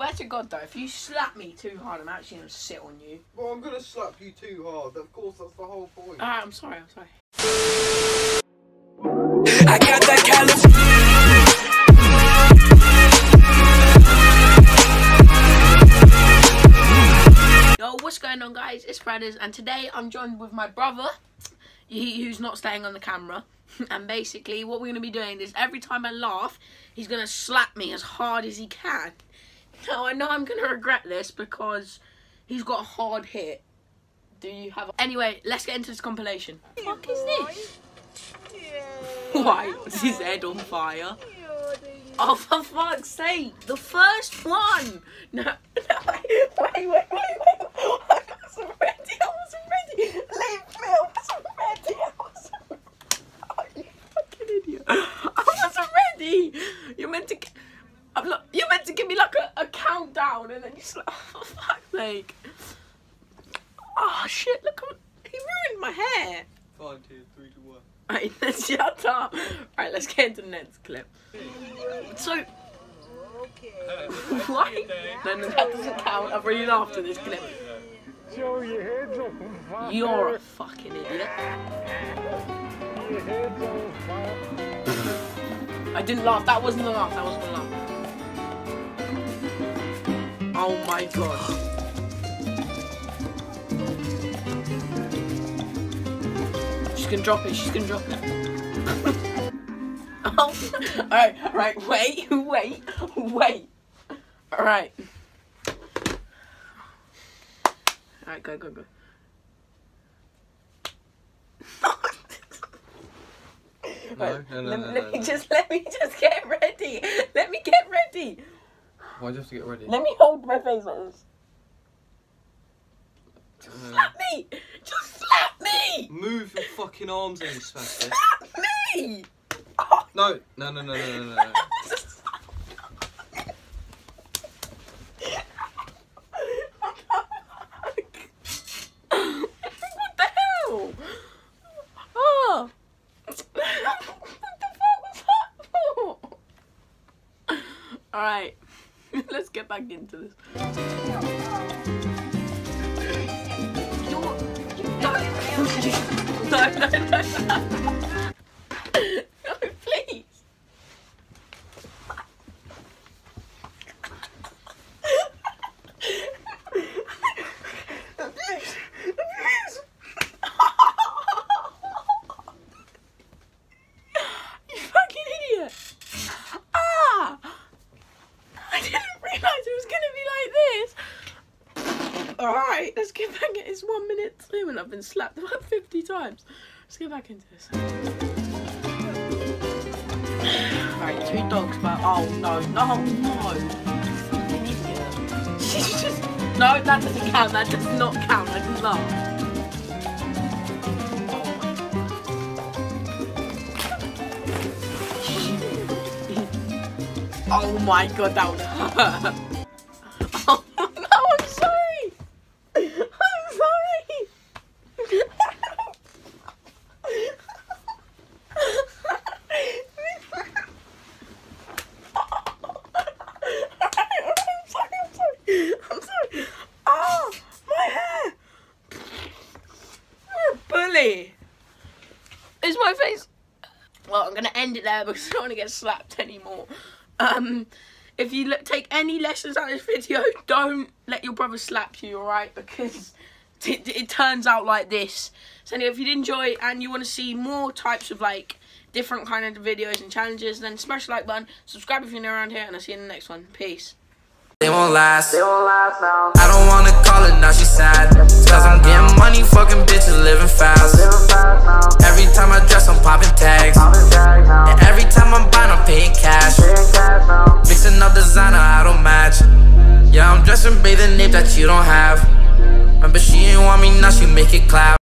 Swear to God though, if you slap me too hard, I'm actually gonna sit on you. Well, I'm gonna slap you too hard. Of course, that's the whole point. Alright, I'm sorry. I got that California. Yo, what's going on, guys? It's Brothers, and today I'm joined with my brother, who's not staying on the camera. And basically, what we're gonna be doing is every time I laugh, he's gonna slap me as hard as he can. Now, I know I'm gonna regret this because he's got a hard hit. Do you have? Anyway, let's get into this compilation. What the fuck is this? Why? Is his head on fire? Oh, for fuck's sake! The first one! No, wait. I wasn't ready. Leave me, I wasn't ready. Oh, you fucking idiot. I wasn't ready. You're meant to give me like a countdown and then you slap. Oh, for fuck's sake. Oh, shit, look, he ruined my hair. 5, 2, 3, 2, 1. Right, let's shut up. Right, let's get into the next clip. So, why? No, that doesn't count. I've really laughed at this clip. You're a fucking idiot. I didn't laugh. That wasn't a laugh. That wasn't a laugh. Oh my god. She's gonna drop it. She's gonna drop it. Oh, alright, wait. Alright. Alright, go. No. Let me just get ready. Let me get ready. Why do you have to get ready? Let me hold my face like this. Slap me! Just slap me! Move your fucking arms in, you spastic. Slap me! Oh. No. What the hell? Oh. What the fuck was that for? Alright. Let's get back into this. No, please. You fucking idiot. Ah! I didn't realise it was going to be like this. Alright, let's get back at this 1 minute 2 and I've been slapped about 50 times. Let's get back into this. Alright, 2 dogs, but oh no. Fucking idiot. She's just. No, that doesn't count. That does not count. I can laugh. Oh my god, that would hurt. Oh no, I'm sorry. I'm sorry. I'm sorry. Oh, my hair. You're a bully. Is my face? Well, I'm going to end it there because I don't want to get slapped anymore. If you take any lessons out of this video, don't let your brother slap you, alright? Because it turns out like this. So anyway, if you did enjoy and you want to see more types of like different kind of videos and challenges, then smash the like button, subscribe if you're new around here, and I'll see you in the next one. Peace. They won't last now. I don't wanna call her, now she's sad. Cause I'm getting money, fucking bitches, living fast. Every time I dress, I'm popping tags. And every time I'm buying, I'm paying cash. Mixing up designer, I don't match. Yeah, I'm dressing bathing Ape that you don't have. Remember, she ain't want me, now she make it clap.